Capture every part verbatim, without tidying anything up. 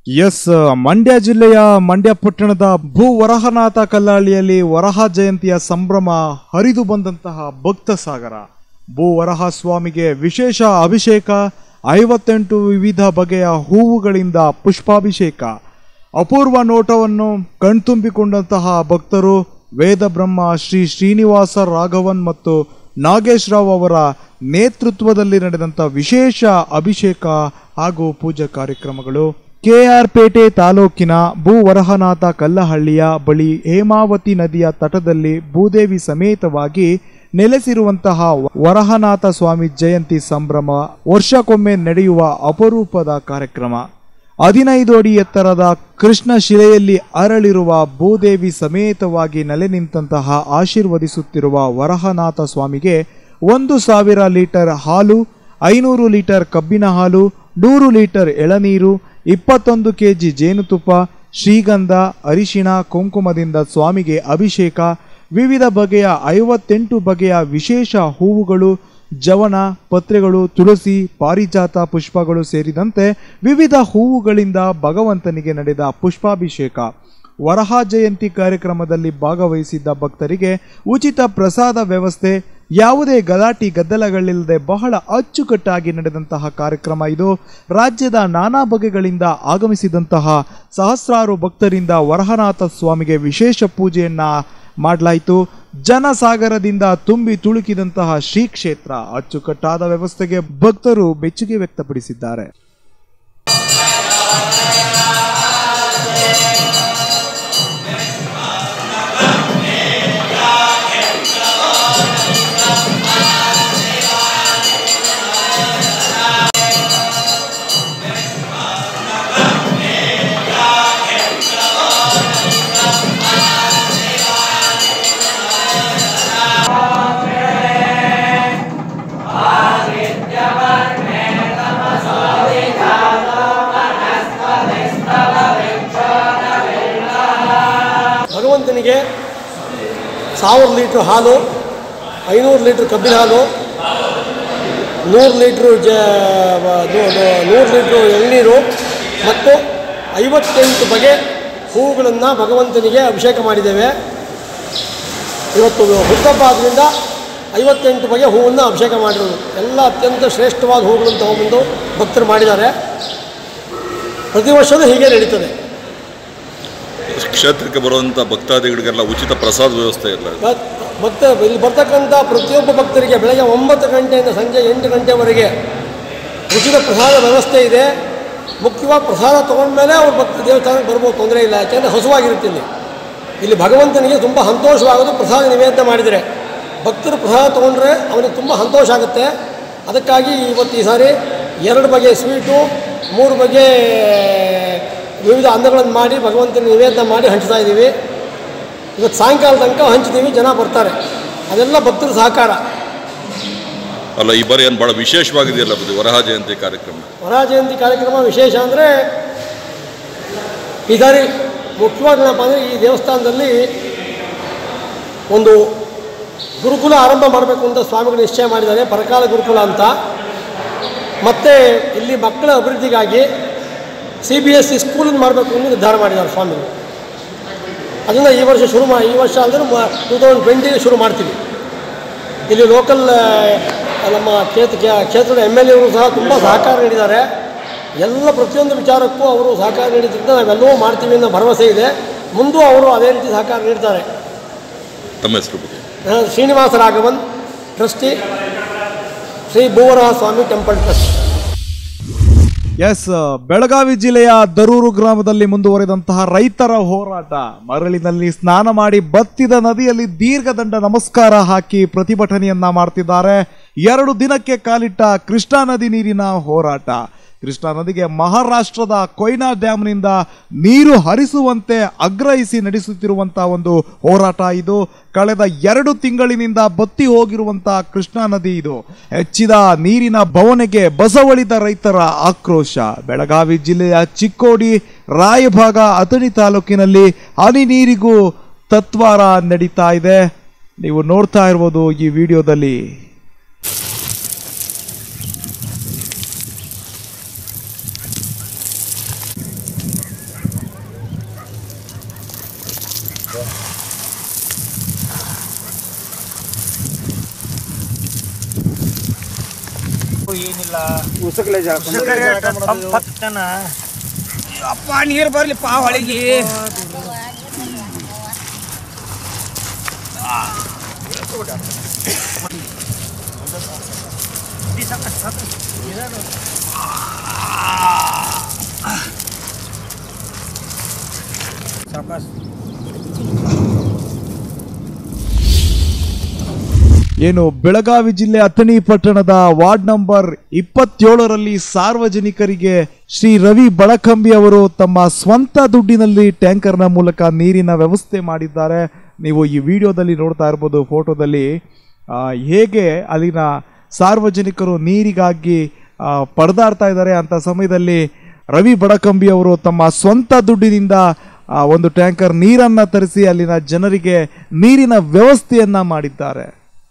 S, Mandya ಜಿಲ್ಲೆಯ ಮಂಡ್ಯ ಪಟ್ಟಣದ ಭೂ ವರಹನಾಥ ಕಲ್ಲಹಳ್ಳಿಯಲ್ಲಿ ವರಹ ಜಯಂತಿಯ ಸಂಭ್ರಮ ಹರಿದು ಬಂದಂತಹ ಭಕ್ತ ಸಾಗರ. ಭೂ ವರಹ ಸ್ವಾಮಿಗೆ ವಿಶೇಷ ಅಭಿಷೇಕ, ಐವತ್ತೆಂಟು ವಿವಿಧ ಬಗೆಯ ಹೂವುಗಳಿಂದ ಪುಷ್ಪಾಭಿಷೇಕ. ಅಪೂರ್ವ ನೋಟವನ್ನು ಕಣ್ತುಂಬಿಕೊಂಡಂತಹ ಭಕ್ತರು ವೇದ ಬ್ರಹ್ಮ ಶ್ರೀ ಶ್ರೀನಿವಾಸ ರಾಘವನ್ ಮತ್ತು ನಾಗೇಶ್ ರಾವ್ ಅವರ ನೇತೃತ್ವದಲ್ಲಿ ನಡೆದಂಥ ವಿಶೇಷ ಅಭಿಷೇಕ ಹಾಗೂ ಪೂಜಾ ಕಾರ್ಯಕ್ರಮಗಳು. ಕೆಆರ್ ಪೇಟೆ ತಾಲೂಕಿನ ಭೂ ವರಹನಾಥ ಕಲ್ಲಹಳ್ಳಿಯ ಬಳಿ ಹೇಮಾವತಿ ನದಿಯ ತಟದಲ್ಲಿ ಭೂದೇವಿ ಸಮೇತವಾಗಿ ನೆಲೆಸಿರುವಂತಹ ವರಹನಾಥ ಸ್ವಾಮಿ ಜಯಂತಿ ಸಂಭ್ರಮ ವರ್ಷಕ್ಕೊಮ್ಮೆ ನಡೆಯುವ ಅಪರೂಪದ ಕಾರ್ಯಕ್ರಮ. ಹದಿನೈದು ಅಡಿ ಎತ್ತರದ ಕೃಷ್ಣ ಶಿಲೆಯಲ್ಲಿ ಅರಳಿರುವ ಭೂದೇವಿ ಸಮೇತವಾಗಿ ನೆಲೆ ನಿಂತಹ ಆಶೀರ್ವದಿಸುತ್ತಿರುವ ವರಹನಾಥ ಸ್ವಾಮಿಗೆ ಒಂದು ಸಾವಿರ ಲೀಟರ್ ಹಾಲು, ಐನೂರು ಲೀಟರ್ ಕಬ್ಬಿನ ಹಾಲು, ನೂರು ಲೀಟರ್ ಎಳನೀರು, ಇಪ್ಪತ್ತೊಂದು ಕೆಜಿ ಜೇನುತುಪ್ಪ, ಶ್ರೀಗಂಧ, ಅರಿಶಿಣ, ಕುಂಕುಮದಿಂದ ಸ್ವಾಮಿಗೆ ಅಭಿಷೇಕ. ವಿವಿಧ ಬಗೆಯ ಐವತ್ತೆಂಟು ಬಗೆಯ ವಿಶೇಷ ಹೂವುಗಳು, ಜವನ, ಪತ್ರೆಗಳು, ತುಳಸಿ, ಪಾರಿಜಾತ ಪುಷ್ಪಗಳು ಸೇರಿದಂತೆ ವಿವಿಧ ಹೂವುಗಳಿಂದ ಭಗವಂತನಿಗೆ ನಡೆದ ಪುಷ್ಪಾಭಿಷೇಕ. ವರಹ ಜಯಂತಿ ಕಾರ್ಯಕ್ರಮದಲ್ಲಿ ಭಾಗವಹಿಸಿದ್ದ ಭಕ್ತರಿಗೆ ಉಚಿತ ಪ್ರಸಾದ ವ್ಯವಸ್ಥೆ, ಯಾವುದೇ ಗಲಾಟೆ ಗದ್ದಲಗಳಿಲ್ಲದೆ ಬಹಳ ಅಚ್ಚುಕಟ್ಟಾಗಿ ನಡೆದಂತಹ ಕಾರ್ಯಕ್ರಮ ಇದು. ರಾಜ್ಯದ ನಾನಾ ಬಗೆಗಳಿಂದ ಆಗಮಿಸಿದಂತಹ ಸಹಸ್ರಾರು ಭಕ್ತರಿಂದ ವರಹನಾಥ ಸ್ವಾಮಿಗೆ ವಿಶೇಷ ಪೂಜೆಯನ್ನ ಮಾಡಲಾಯಿತು. ಜನಸಾಗರದಿಂದ ತುಂಬಿ ತುಳುಕಿದಂತಹ ಶ್ರೀ ಕ್ಷೇತ್ರ ಅಚ್ಚುಕಟ್ಟಾದ ವ್ಯವಸ್ಥೆಗೆ ಭಕ್ತರು ಮೆಚ್ಚುಗೆ ವ್ಯಕ್ತಪಡಿಸಿದ್ದಾರೆ. ಭಗವಂತನಿಗೆ ಸಾವಿರ ಲೀಟ್ರ್ ಹಾಲು, ಐನೂರು ಲೀಟ್ರ್ ಕಬ್ಬಿನ ಹಾಲು, ನೂರು ಲೀಟ್ರು ಜ ನೂರು ಲೀಟ್ರು ಎಳ್ನೀರು ಮತ್ತು ಐವತ್ತೆಂಟು ಬಗೆ ಹೂವುಗಳನ್ನು ಭಗವಂತನಿಗೆ ಅಭಿಷೇಕ ಮಾಡಿದ್ದೇವೆ. ಇವತ್ತು ಹುಟ್ಟಹಬ್ಬ ಆದ್ದರಿಂದ ಐವತ್ತೆಂಟು ಬಗೆ ಹೂವನ್ನು ಅಭಿಷೇಕ ಮಾಡಿರೋದು. ಎಲ್ಲ ಅತ್ಯಂತ ಶ್ರೇಷ್ಠವಾದ ಹೂವುಗಳನ್ನು ತಗೊಂಬಂದು ಭಕ್ತರು ಮಾಡಿದ್ದಾರೆ. ಪ್ರತಿ ವರ್ಷವೂ ಹೀಗೆ ನಡೀತದೆ. ಕ್ಷೇತ್ರಕ್ಕೆ ಬರುವಂಥ ಭಕ್ತಾದಿಗಳಿಗೆಲ್ಲ ಉಚಿತ ಪ್ರಸಾದ ವ್ಯವಸ್ಥೆ ಇಲ್ಲ. ಭಕ್ತ ಇಲ್ಲಿ ಬರ್ತಕ್ಕಂಥ ಪ್ರತಿಯೊಬ್ಬ ಭಕ್ತರಿಗೆ ಬೆಳಗ್ಗೆ ಒಂಬತ್ತು ಗಂಟೆಯಿಂದ ಸಂಜೆ ಎಂಟು ಗಂಟೆವರೆಗೆ ಉಚಿತ ಪ್ರಸಾದ ವ್ಯವಸ್ಥೆ ಇದೆ. ಮುಖ್ಯವಾಗಿ ಪ್ರಸಾದ ತೊಗೊಂಡ್ಮೇಲೆ ಅವ್ರು ಭಕ್ತ ದೇವಸ್ಥಾನಕ್ಕೆ ಬರ್ಬೋದು, ತೊಂದರೆ ಇಲ್ಲ. ಯಾಕೆಂದರೆ ಹಸುವಾಗಿರುತ್ತೆ ಇಲ್ಲಿ. ಇಲ್ಲಿ ಭಗವಂತನಿಗೆ ತುಂಬ ಸಂತೋಷವಾಗೋದು ಪ್ರಸಾದ ನಿವೇದನೆ ಮಾಡಿದರೆ. ಭಕ್ತರು ಪ್ರಸಾದ ತೊಗೊಂಡ್ರೆ ಅವನಿಗೆ ತುಂಬ ಸಂತೋಷ ಆಗುತ್ತೆ. ಅದಕ್ಕಾಗಿ ಇವತ್ತು ಈ ಸಾರಿ ಎರಡು ಬಗೆಯ ಸ್ವೀಟು, ಮೂರು ಬಗೆ ವಿವಿಧ ಅನ್ನಗಳನ್ನು ಮಾಡಿ ಭಗವಂತನ ನಿವೇದನೆ ಮಾಡಿ ಹಂಚ್ತಾ ಇದ್ದೀವಿ. ಇವತ್ತು ಸಾಯಂಕಾಲ ತನಕ ಹಂಚ್ತೀವಿ, ಜನ ಬರ್ತಾರೆ. ಅದೆಲ್ಲ ಭಕ್ತರ ಸಹಕಾರ. ಅಲ್ಲ, ಈ ಬಾರಿ ಏನು ಭಾಳ ವಿಶೇಷವಾಗಿದೆಯಲ್ಲ ವರಹ ಜಯಂತಿ ಕಾರ್ಯಕ್ರಮ. ವರಹ ಜಯಂತಿ ಕಾರ್ಯಕ್ರಮ ವಿಶೇಷ ಅಂದರೆ ಈ ಸಾರಿ ಮುಖ್ಯವಾಗಿ ಏನಪ್ಪ ಅಂದರೆ ಈ ದೇವಸ್ಥಾನದಲ್ಲಿ ಒಂದು ಗುರುಕುಲ ಆರಂಭ ಮಾಡಬೇಕು ಅಂತ ಸ್ವಾಮಿಗಳು ನಿಶ್ಚಯ ಮಾಡಿದ್ದಾರೆ, ಪರಕಾಲ ಗುರುಕುಲ ಅಂತ. ಮತ್ತು ಇಲ್ಲಿ ಮಕ್ಕಳ ಅಭಿವೃದ್ಧಿಗಾಗಿ ಸಿ ಬಿ ಎಸ್ ಸಿ ಸ್ಕೂಲನ್ನು ಮಾಡಬೇಕು ಅಂತ ನಿರ್ಧಾರ ಮಾಡಿದ್ದಾರೆ ಸ್ವಾಮಿಗಳು. ಅದನ್ನು ಈ ವರ್ಷ ಶುರು ಮಾ ಈ ವರ್ಷ ಅಂದರೆ ಟೂ ತೌಸಂಡ್ ಟ್ವೆಂಟಿಗೆ ಶುರು ಮಾಡ್ತೀವಿ. ಇಲ್ಲಿ ಲೋಕಲ್ ನಮ್ಮ ಕ್ಷೇತ್ರ ಕ್ಷೇತ್ರದ ಎಮ್ ಎಲ್ ಎವರು ಸಹ ತುಂಬ ಸಹಕಾರ ನೀಡಿದ್ದಾರೆ. ಎಲ್ಲ ಪ್ರತಿಯೊಂದು ವಿಚಾರಕ್ಕೂ ಅವರು ಸಹಕಾರ ನೀಡಿದ್ದರಿಂದ ನಾವೆಲ್ಲವೂ ಮಾಡ್ತೀವಿ ಅನ್ನೋ ಭರವಸೆ ಇದೆ. ಮುಂದೂ ಅವರು ಅದೇ ರೀತಿ ಸಹಕಾರ ನೀಡ್ತಾರೆ. ತಮ್ಮ ಹೆಸರು? Srinivasa Raghavan, trustee, Shri Bhuvaraha Swamy temple trust. Yes, Belagavi ಜಿಲ್ಲೆಯ ದರೂರು ಗ್ರಾಮದಲ್ಲಿ ಮುಂದುವರೆದಂತಹ ರೈತರ ಹೋರಾಟ. ಮರಳಿನಲ್ಲಿ ಸ್ನಾನ ಮಾಡಿ ಬತ್ತಿದ ನದಿಯಲ್ಲಿ ದೀರ್ಘದಂಡ ನಮಸ್ಕಾರ ಹಾಕಿ ಪ್ರತಿಭಟನೆಯನ್ನ ಮಾಡ್ತಿದ್ದಾರೆ. ಎರಡು ದಿನಕ್ಕೆ ಕಾಲಿಟ್ಟ ಕೃಷ್ಣಾ ನದಿ ನೀರಿನ ಹೋರಾಟ. ಕೃಷ್ಣಾ ನದಿಗೆ ಮಹಾರಾಷ್ಟ್ರದ ಕೊಯ್ನಾ ಡ್ಯಾಮ್ನಿಂದ ನೀರು ಹರಿಸುವಂತೆ ಆಗ್ರಹಿಸಿ ನಡೆಸುತ್ತಿರುವಂತಹ ಒಂದು ಹೋರಾಟ ಇದು. ಕಳೆದ ಎರಡು ತಿಂಗಳಿನಿಂದ ಬತ್ತಿ ಹೋಗಿರುವಂತಹ ಕೃಷ್ಣಾ ನದಿ ಇದು. ಹೆಚ್ಚಿದ ನೀರಿನ ಬವಣೆಗೆ ಬಸವಳಿದ ರೈತರ ಆಕ್ರೋಶ. ಬೆಳಗಾವಿ ಜಿಲ್ಲೆಯ ಚಿಕ್ಕೋಡಿ, ರಾಯಭಾಗ, ಅಥಣಿ ತಾಲೂಕಿನಲ್ಲಿ ಹನಿ ನೀರಿಗೂ ತತ್ವಾರ ನಡೀತಾ ಇದೆ. ನೀವು ನೋಡ್ತಾ ಇರ್ಬೋದು ಈ ವಿಡಿಯೋದಲ್ಲಿ. ಏನಿಲ್ಲ ಉಸಕಲೆ ಜನ ಅಪ್ಪ ನೀರು ಬರ್ಲಿಪ್ಪ ಹೊಳಿಗೆ ಏನು ಬೆಳಗಾವಿ ಜಿಲ್ಲೆ ಅಥಣಿ ಪಟ್ಟಣದ ವಾರ್ಡ್ ನಂಬರ್ ಇಪ್ಪತ್ತೇಳರಲ್ಲಿ ಸಾರ್ವಜನಿಕರಿಗೆ ಶ್ರೀ ರವಿ ಬಡಕಂಬಿ ಅವರು ತಮ್ಮ ಸ್ವಂತ ದುಡ್ಡಿನಲ್ಲಿ ಟ್ಯಾಂಕರ್ನ ಮೂಲಕ ನೀರಿನ ವ್ಯವಸ್ಥೆ ಮಾಡಿದ್ದಾರೆ. ನೀವು ಈ ವಿಡಿಯೋದಲ್ಲಿ ನೋಡ್ತಾ ಇರ್ಬೋದು, ಫೋಟೋದಲ್ಲಿ ಹೇಗೆ ಅಲ್ಲಿನ ಸಾರ್ವಜನಿಕರು ನೀರಿಗಾಗಿ ಪರದಾಡ್ತಾ ಇದ್ದಾರೆ ಅಂತ ಸಮಯದಲ್ಲಿ ರವಿ ಬಡಕಂಬಿ ಅವರು ತಮ್ಮ ಸ್ವಂತ ದುಡ್ಡಿನಿಂದ ಒಂದು ಟ್ಯಾಂಕರ್ ನೀರನ್ನ ತರಿಸಿ ಅಲ್ಲಿನ ಜನರಿಗೆ ನೀರಿನ ವ್ಯವಸ್ಥೆಯನ್ನ ಮಾಡಿದ್ದಾರೆ.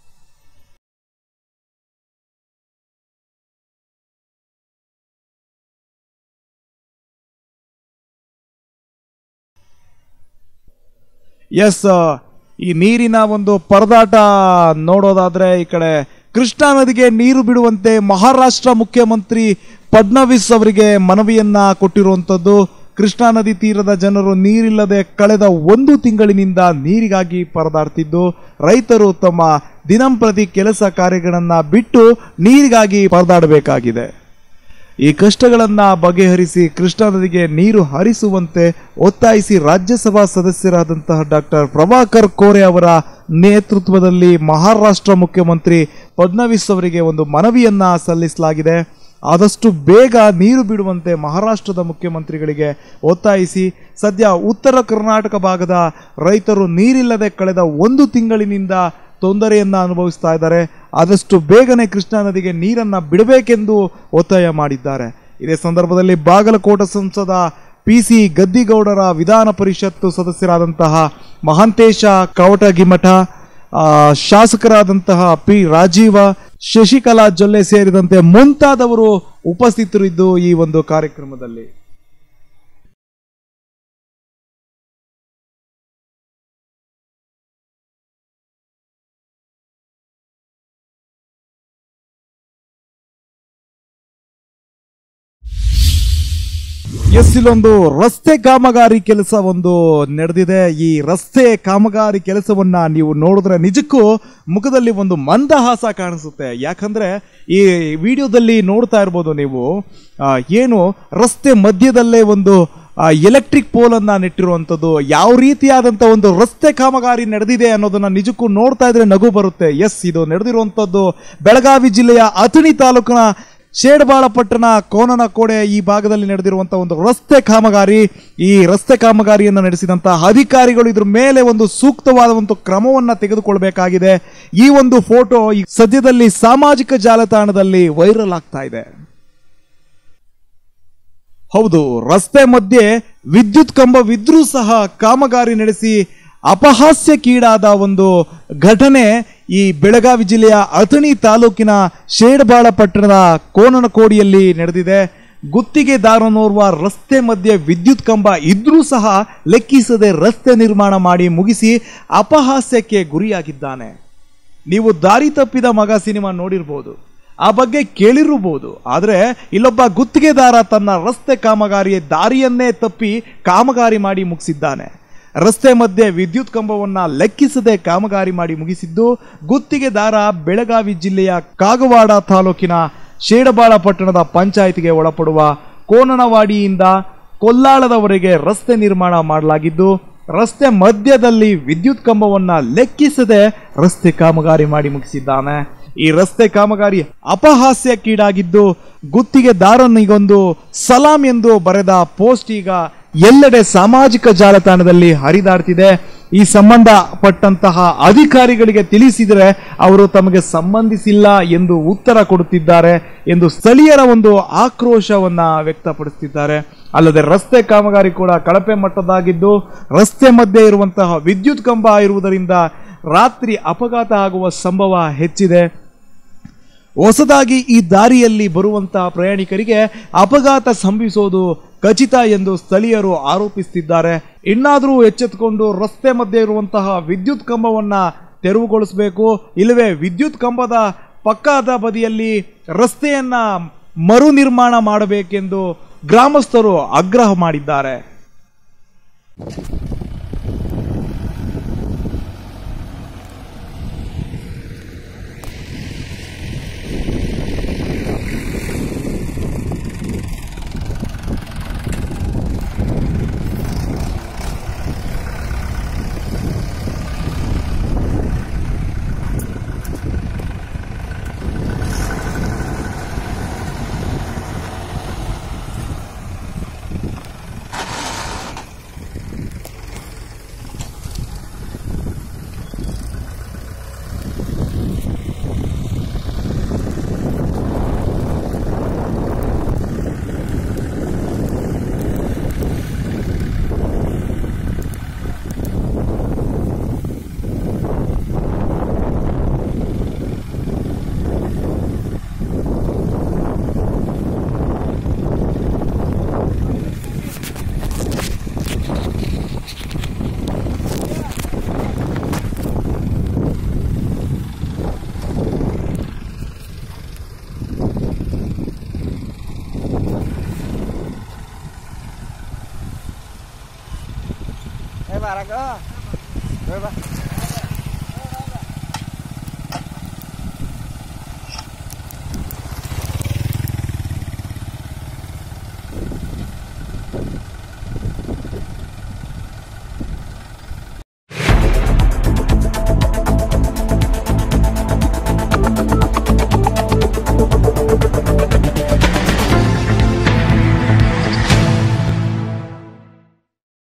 ಎಸ್, ಈ ನೀರಿನ ಒಂದು ಪರದಾಟ ನೋಡೋದಾದ್ರೆ ಈ ಕಡೆ ಕೃಷ್ಣಾ ನದಿಗೆ ನೀರು ಬಿಡುವಂತೆ ಮಹಾರಾಷ್ಟ್ರ ಮುಖ್ಯಮಂತ್ರಿ ಫಡ್ನವೀಸ್ ಅವರಿಗೆ ಮನವಿಯನ್ನ ಕೊಟ್ಟಿರುವಂಥದ್ದು. ಕೃಷ್ಣಾ ನದಿ ತೀರದ ಜನರು ನೀರಿಲ್ಲದೆ ಕಳೆದ ಒಂದು ತಿಂಗಳಿನಿಂದ ನೀರಿಗಾಗಿ ಪರದಾಡ್ತಿದ್ದು, ರೈತರು ತಮ್ಮ ದಿನಂಪ್ರತಿ ಕೆಲಸ ಕಾರ್ಯಗಳನ್ನ ಬಿಟ್ಟು ನೀರಿಗಾಗಿ ಪರದಾಡಬೇಕಾಗಿದೆ. ಈ ಕಷ್ಟಗಳನ್ನ ಬಗೆಹರಿಸಿ ಕೃಷ್ಣಾ ನದಿಗೆ ನೀರು ಹರಿಸುವಂತೆ ಒತ್ತಾಯಿಸಿ ರಾಜ್ಯಸಭಾ ಸದಸ್ಯರಾದಂತಹ ಡಾಕ್ಟರ್ ಪ್ರಭಾಕರ್ ಕೋರೆ ಅವರ ನೇತೃತ್ವದಲ್ಲಿ ಮಹಾರಾಷ್ಟ್ರ ಮುಖ್ಯಮಂತ್ರಿ ಫಡ್ನವೀಸ್ ಅವರಿಗೆ ಒಂದು ಮನವಿಯನ್ನ ಸಲ್ಲಿಸಲಾಗಿದೆ. ಆದಷ್ಟು ಬೇಗ ನೀರು ಬಿಡುವಂತೆ ಮಹಾರಾಷ್ಟ್ರದ ಮುಖ್ಯಮಂತ್ರಿಗಳಿಗೆ ಒತ್ತಾಯಿಸಿ, ಸದ್ಯ ಉತ್ತರ ಕರ್ನಾಟಕ ಭಾಗದ ರೈತರು ನೀರಿಲ್ಲದೆ ಕಳೆದ ಒಂದು ತಿಂಗಳಿನಿಂದ ತೊಂದರೆಯನ್ನ ಅನುಭವಿಸ್ತಾ ಇದ್ದಾರೆ. ಆದಷ್ಟು ಬೇಗನೆ ಕೃಷ್ಣಾ ನದಿಗೆ ನೀರನ್ನ ಬಿಡಬೇಕೆಂದು ಒತ್ತಾಯ ಮಾಡಿದ್ದಾರೆ. ಇದೇ ಸಂದರ್ಭದಲ್ಲಿ ಬಾಗಲಕೋಟೆ ಸಂಸದ ಪಿ ಸಿ ಗದ್ದಿಗೌಡರ ವಿಧಾನ ಪರಿಷತ್ತು ಸದಸ್ಯರಾದಂತಹ ಮಹಾಂತೇಶ ಕವಟಗಿಮಠ, ಶಾಸಕರಾದಂತಹ ಪಿ ರಾಜೀವ, ಶಶಿಕಲಾ ಜೊಲ್ಲೆ ಸೇರಿದಂತೆ ಮುಂತಾದವರು ಉಪಸ್ಥಿತರಿದ್ದು ಈ ಒಂದು ಕಾರ್ಯಕ್ರಮದಲ್ಲಿ ಎಸ್, ಇಲ್ಲೊಂದು ರಸ್ತೆ ಕಾಮಗಾರಿ ಕೆಲಸ ಒಂದು ನಡೆದಿದೆ. ಈ ರಸ್ತೆ ಕಾಮಗಾರಿ ಕೆಲಸವನ್ನ ನೀವು ನೋಡಿದ್ರೆ ನಿಜಕ್ಕೂ ಮುಖದಲ್ಲಿ ಒಂದು ಮಂದಹಾಸ ಕಾಣಿಸುತ್ತೆ. ಯಾಕಂದ್ರೆ ಈ ವಿಡಿಯೋದಲ್ಲಿ ನೋಡ್ತಾ ಇರ್ಬೋದು ನೀವು, ಏನು ರಸ್ತೆ ಮಧ್ಯದಲ್ಲೇ ಒಂದು ಎಲೆಕ್ಟ್ರಿಕ್ ಪೋಲ್ ಅನ್ನ ನೆಟ್ಟಿರುವಂಥದ್ದು, ಯಾವ ರೀತಿಯಾದಂಥ ಒಂದು ರಸ್ತೆ ಕಾಮಗಾರಿ ನಡೆದಿದೆ ಅನ್ನೋದನ್ನ ನಿಜಕ್ಕೂ ನೋಡ್ತಾ ಇದ್ರೆ ನಗು ಬರುತ್ತೆ. ಎಸ್, ಇದು ನಡೆದಿರುವಂಥದ್ದು ಬೆಳಗಾವಿ ಜಿಲ್ಲೆಯ ಅಥಣಿ ತಾಲೂಕಿನ ಶೇಡಬಾಳ ಪಟ್ಟಣ ಕೋನನಕೋಡೆ ಈ ಭಾಗದಲ್ಲಿ ನಡೆದಿರುವಂತಹ ಒಂದು ರಸ್ತೆ ಕಾಮಗಾರಿ. ಈ ರಸ್ತೆ ಕಾಮಗಾರಿಯನ್ನು ನಡೆಸಿದಂತಹ ಅಧಿಕಾರಿಗಳು ಇದ್ರ ಮೇಲೆ ಒಂದು ಸೂಕ್ತವಾದ ಒಂದು ಕ್ರಮವನ್ನ ತೆಗೆದುಕೊಳ್ಬೇಕಾಗಿದೆ. ಈ ಒಂದು ಫೋಟೋ ಈ ಸದ್ಯದಲ್ಲಿ ಸಾಮಾಜಿಕ ಜಾಲತಾಣದಲ್ಲಿ ವೈರಲ್ ಆಗ್ತಾ ಇದೆ. ಹೌದು, ರಸ್ತೆ ಮಧ್ಯೆ ವಿದ್ಯುತ್ ಕಂಬವಿದ್ರೂ ಸಹ ಕಾಮಗಾರಿ ನಡೆಸಿ ಅಪಹಾಸ್ಯಕ್ಕೀಡಾದ ಒಂದು ಘಟನೆ ಈ ಬೆಳಗಾವಿ ಜಿಲ್ಲೆಯ ಅಥಣಿ ತಾಲೂಕಿನ ಶೇಡಬಾಳ ಪಟ್ಟಣದ ಕೋನನಕೋಡಿಯಲ್ಲಿ ನಡೆದಿದೆ. ಗುತ್ತಿಗೆದಾರನೋರ್ವ ರಸ್ತೆ ಮಧ್ಯೆ ವಿದ್ಯುತ್ ಕಂಬ ಇದ್ರೂ ಸಹ ಲೆಕ್ಕಿಸದೆ ರಸ್ತೆ ನಿರ್ಮಾಣ ಮಾಡಿ ಮುಗಿಸಿ ಅಪಹಾಸ್ಯಕ್ಕೆ ಗುರಿಯಾಗಿದ್ದಾನೆ. ನೀವು ದಾರಿ ತಪ್ಪಿದ ಮಗ ಸಿನಿಮಾ ನೋಡಿರ್ಬೋದು, ಆ ಬಗ್ಗೆ ಕೇಳಿರಬಹುದು. ಆದರೆ ಇಲ್ಲೊಬ್ಬ ಗುತ್ತಿಗೆದಾರ ತನ್ನ ರಸ್ತೆ ಕಾಮಗಾರಿಯ ದಾರಿಯನ್ನೇ ತಪ್ಪಿ ಕಾಮಗಾರಿ ಮಾಡಿ ಮುಗಿಸಿದ್ದಾನೆ. ರಸ್ತೆ ಮಧ್ಯೆ ವಿದ್ಯುತ್ ಕಂಬವನ್ನ ಲೆಕ್ಕಿಸದೆ ಕಾಮಗಾರಿ ಮಾಡಿ ಮುಗಿಸಿದ್ದು ಗುತ್ತಿಗೆದಾರ ಬೆಳಗಾವಿ ಜಿಲ್ಲೆಯ ಕಾಗವಾಡ ತಾಲೂಕಿನ ಶೇಡಬಾಳ ಪಟ್ಟಣದ ಪಂಚಾಯಿತಿಗೆ ಒಳಪಡುವ ಕೋನನವಾಡಿಯಿಂದ ಕೊಲ್ಲಾಳದವರೆಗೆ ರಸ್ತೆ ನಿರ್ಮಾಣ ಮಾಡಲಾಗಿದ್ದು, ರಸ್ತೆ ಮಧ್ಯದಲ್ಲಿ ವಿದ್ಯುತ್ ಕಂಬವನ್ನ ಲೆಕ್ಕಿಸದೆ ರಸ್ತೆ ಕಾಮಗಾರಿ ಮಾಡಿ ಮುಗಿಸಿದ್ದಾನೆ. ಈ ರಸ್ತೆ ಕಾಮಗಾರಿ ಅಪಹಾಸ್ಯಕ್ಕೀಡಾಗಿದ್ದು ಗುತ್ತಿಗೆದಾರನಿಗೊಂದು ಸಲಾಂ ಎಂದು ಬರೆದ ಪೋಸ್ಟ್ ಈಗ ಎಲ್ಲೆಡೆ ಸಾಮಾಜಿಕ ಜಾಲತಾಣದಲ್ಲಿ ಹರಿದಾಡ್ತಿದೆ. ಈ ಸಂಬಂಧಪಟ್ಟಂತಹ ಅಧಿಕಾರಿಗಳಿಗೆ ತಿಳಿಸಿದರೆ ಅವರು ತಮಗೆ ಸಂಬಂಧಿಸಿಲ್ಲ ಎಂದು ಉತ್ತರ ಕೊಡುತ್ತಿದ್ದಾರೆ ಎಂದು ಸ್ಥಳೀಯರ ಒಂದು ಆಕ್ರೋಶವನ್ನ ವ್ಯಕ್ತಪಡಿಸುತ್ತಿದ್ದಾರೆ. ಅಲ್ಲದೆ ರಸ್ತೆ ಕಾಮಗಾರಿ ಕೂಡ ಕಳಪೆ ಮಟ್ಟದಾಗಿದ್ದು ರಸ್ತೆ ಮಧ್ಯೆ ಇರುವಂತಹ ವಿದ್ಯುತ್ ಕಂಬ ಇರುವುದರಿಂದ ರಾತ್ರಿ ಅಪಘಾತ ಆಗುವ ಸಂಭವ ಹೆಚ್ಚಿದೆ. ಹೊಸದಾಗಿ ಈ ದಾರಿಯಲ್ಲಿ ಬರುವಂತಹ ಪ್ರಯಾಣಿಕರಿಗೆ ಅಪಘಾತ ಸಂಭವಿಸೋದು ಖಚಿತ ಎಂದು ಸ್ಥಳೀಯರು ಆರೋಪಿಸುತ್ತಿದ್ದಾರೆ. ಇನ್ನಾದರೂ ಎಚ್ಚೆತ್ತುಕೊಂಡು ರಸ್ತೆ ಮಧ್ಯೆ ಇರುವಂತಹ ವಿದ್ಯುತ್ ಕಂಬವನ್ನ ತೆರವುಗೊಳಿಸಬೇಕು, ಇಲ್ಲವೇ ವಿದ್ಯುತ್ ಕಂಬದ ಪಕ್ಕದ ಬದಿಯಲ್ಲಿ ರಸ್ತೆಯನ್ನ ಮರು ನಿರ್ಮಾಣ ಮಾಡಬೇಕೆಂದು ಗ್ರಾಮಸ್ಥರು ಆಗ್ರಹ ಮಾಡಿದ್ದಾರೆ. Bà ra cơ. Rồi bà.